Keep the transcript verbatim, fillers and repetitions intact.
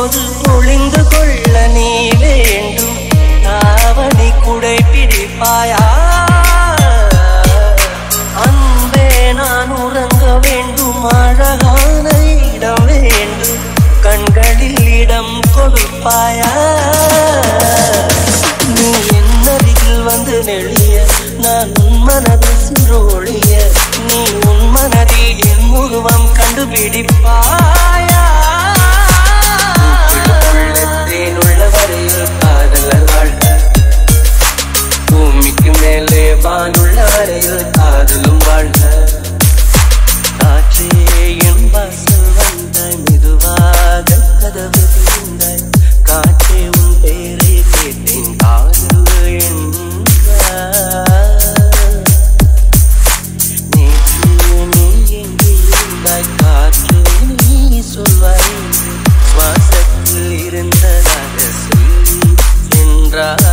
போது ஒளிந்து கொள்ள நீ வேண்டும். தாவணி குடை பிடிப்பாயா? அன்பே நான் உறங்க வேண்டும். அழகான இடம் வேண்டும். கண்களில் இடம் கொடுப்பாயா? நீ என் அருகில் வந்து நெளிய நான் உன் மனதில் சென்று ஒழிய நீ உன் மனதில் என் உருவம் கண்டுபிடிப்பாயா? தேனுள்ள வரையில் காதலர் வாழ்க. பூமிக்கு மேலே வானுள்ள வரையில் காதலும் வாழ்க. காற்றே என் வாசல் வந்தாய். மெதுவாக கதவு திறந்தாய். காற்றே உன் பேரை கேட்டேன். காதல் என்றாய். நேற்று நீ எங்கே இருந்தாய்? காற்று நீ சொல்வாய். சுவாசத்தில் இருந்ததாக சொல்லி சென்றாய்.